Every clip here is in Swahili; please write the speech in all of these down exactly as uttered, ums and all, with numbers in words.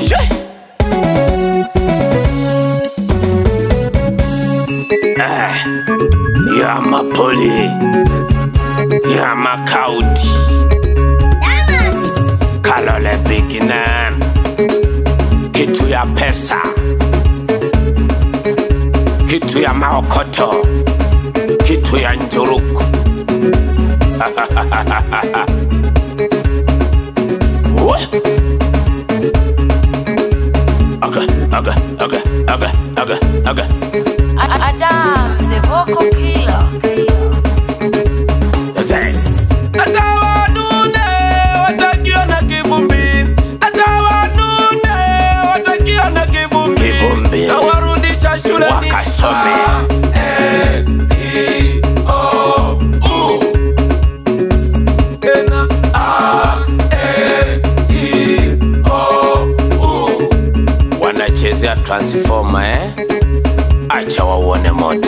Yama Poli, Yama County, Kalole Beginam, kitu ya pesa, kitu ya maokoto, kitu ya njuruku. Aga, aga, aga, aga, aga, aga. Adam, the vocal killer. Zay. Atawa nune, watakiona kivumbi. Atawa nune, watakiona kivumbi. Kivumbi. Na warudisha shule wakasome. A, E, O, U. Ena, A, E, E, O, U. Wanachezea transformer, eh? Acha waone moto.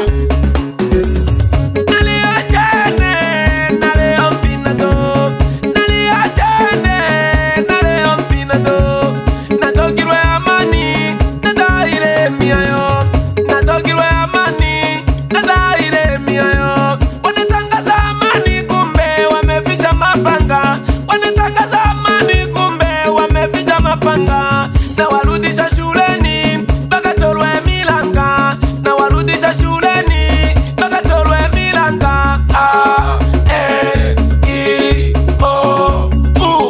Na warudisha shuleni baka torwe milanga, na warudisha shuleni baka torwe milanga. A, E, I, O, U.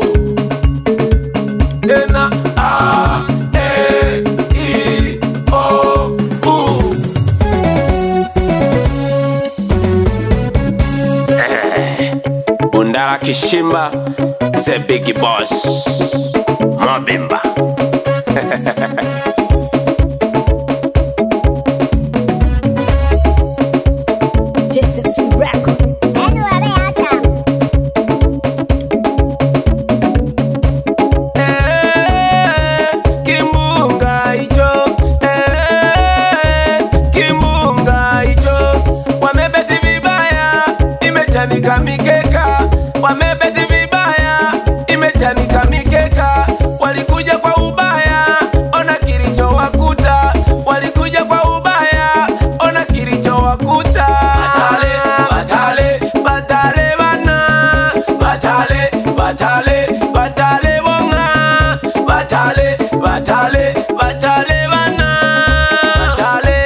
Ena A, E, I, O, U. Eh, Bundara Kishimba, the big boss, Mobimba. J S M C record. Eh, kimbunga icho, eh, kimbunga icho. Wamebeti vibaya, imechanika mikeka. Wamebeti vibaya, imechanika mikeka. Walikuja kwa ubaya, ona kilicho wakuta. Walikuja kwa ubaya, ona kilicho wakuta. Batale, batale, batale bana. Batale, batale, batale bonga. Batale, batale, batale bana. Batale.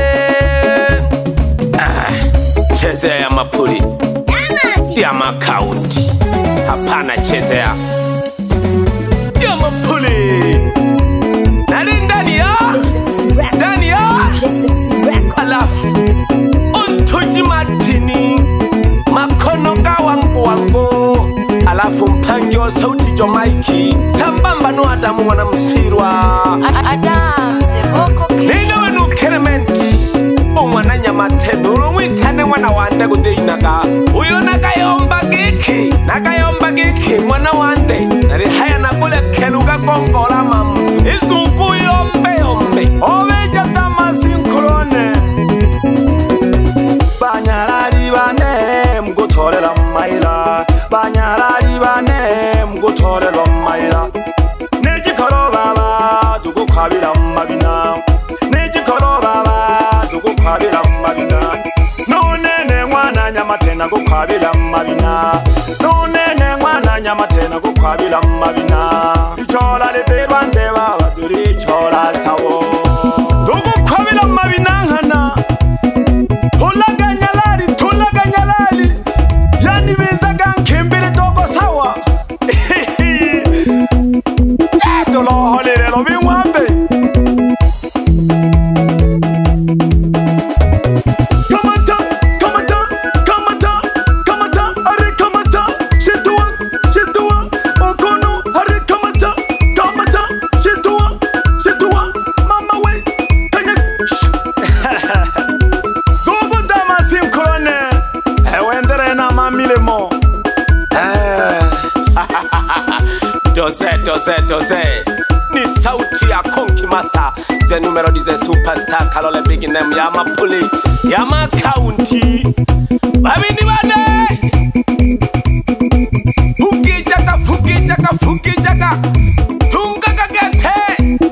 Ah, chezea ya mapuli, ya makaunti. Hapana chezea ya mapuli. Nani ndani ya? Ndani ya? Alafu Untuji Martini makono kawangu wangu. Alafu Mpangyo sauti Jomaiki sambamba no Adamu wana msirwa. Adam, the vocal killer. Nina wanu Clement umwana Nyamatendo urumwitane mwana wande gudeinaga. Uyo nakayomba giki, nakayomba giki mwana wande. Nari haya nakule keluga kongola mamu. Izuku yombe yombe oveja tamasinkrone. Banyarari bane mgutorera maila. Banyarari bane mgutorera maila. Nejikoro baba dugukwabira mabina. Nejikoro baba dugukwabira mabina. Nonene mwana Nyamatena gukwabira mabina. Nonene mwana Nyamatena gukwabira mabina. Ichola leterwa ndeba baduri ichola sawo. Dugukwabira mabina nkana. Tulaganyalari, tulaganyalari. Yani bizaga nkimbiri dogo sawa. Dolo holere no binwambe. Kamata, kamata, kamata, kamata, are kamata. Shitua, shitua, okono, are kamata, kamata, shitua, shitua. Mama we, kanya. Zogo dama simkrone. Ewendere na mamile mo. Eh. Dose, dose, dose. Ni sauti ya Konki Master. Ze numero dize superstar. Kalole big name ya mapuli, ya makaunti. Babini bane. Fuki jaka, fuki jaka, fuki jaka. Tunga kagete.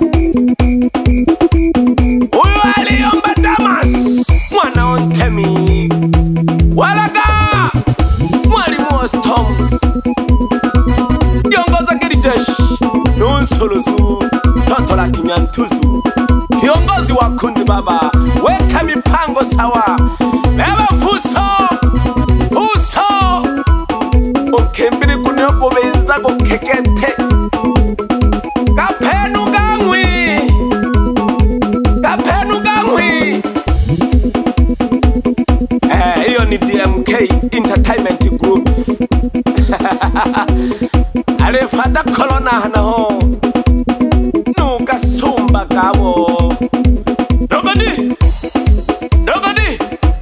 Tuluzu, Toto la Kinyantuzu, kiongozi wa kundi baba, weka mipango sawa, beba fuso, fuso, ukembiri kunyopo benza kukekete, kapenu gangwi, kapenu gangwi. Eh, hiyo ni D M K Entertainment Group. Alifata kolona hanaho nuka sumba kabo nobody nobody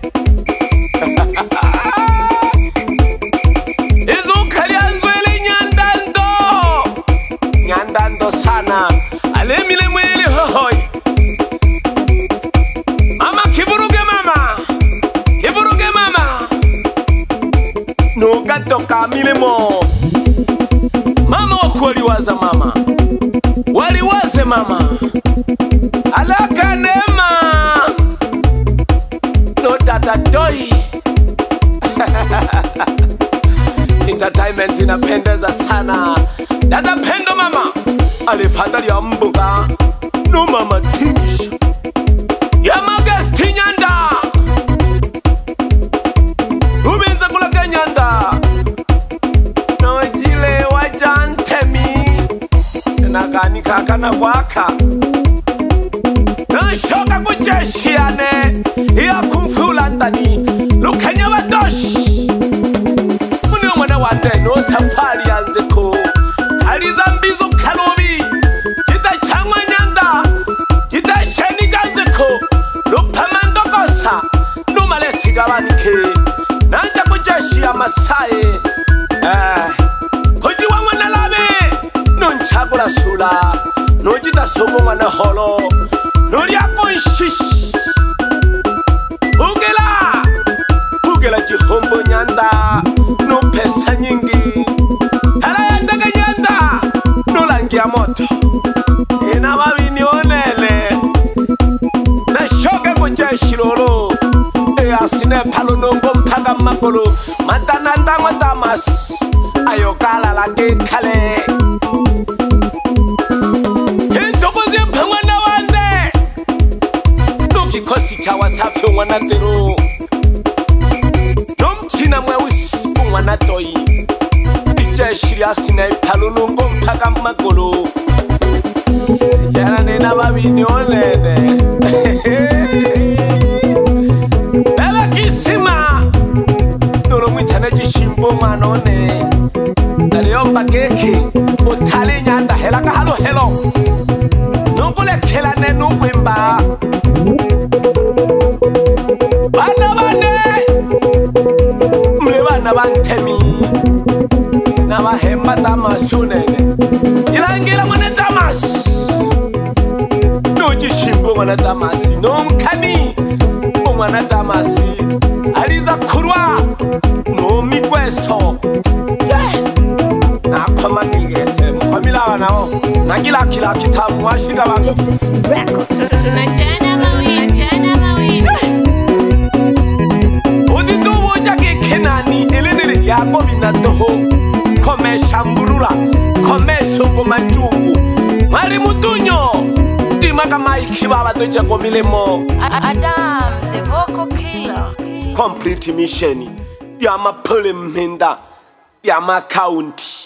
izu kalianzwele nyandando nyandando sana alemile mwili hohoi mama kiburuge mama kiburuge mama nuka toka milemo mama wakuwaliwaza mama waliwaze mama alaka nema no data doi. Entertainment inapendeza sana dada pendo mama alifata ya mbuga no mama tingisha ya magesti nyanda ubenza kulaga nyanda no jile wajantemi nagani kaka na waka nashoka kujeshiane ya kumfula ndani lukenya wadosh muni mwana wande no safari yanzeko aliza mbizo kalubi kita changwa nyanda kita sheni ganzeko lupamandokosa numale sigabanike nanja kujeshia masaye eh kujiwa mwana labe nunchagula sula nojita sogo mwana holo noria konshish ugela ugela jihombo nyanda no pesa nyingi hala yanda nyanda no langia moto ina mabini onele na shoka kujeshilolo e asine palo nongo mpaka makolo matananda matamas ayokala lage kale kikosi cha Wasafi wanatero nomchina mweusi wanatoi ijeshi asina italunungo mpaka magolo jana nena babini onene ela kisima nolo mwitane jishimbo manone naliomba keki utali nyanda helaka halo helo nungule kela nenu wimba bana bane mle bana bantemi na bahemba tamasunene ilangira mwana tamas nojishimbo mwana tamasi nomkani mwana tamasi aliza kurwa no mikweso nakoma nigete mkwamila nao nagila kila kitabu washinga ba J S M C Record tunachana mawili chana mawili Oditubo jake kenani elenere yako binatoho komesha mburura komesho komachungu mari mutunyo timaka maiki baba toja komilemo Adam the vocal killer. complete mission ya mapole menda ya ma county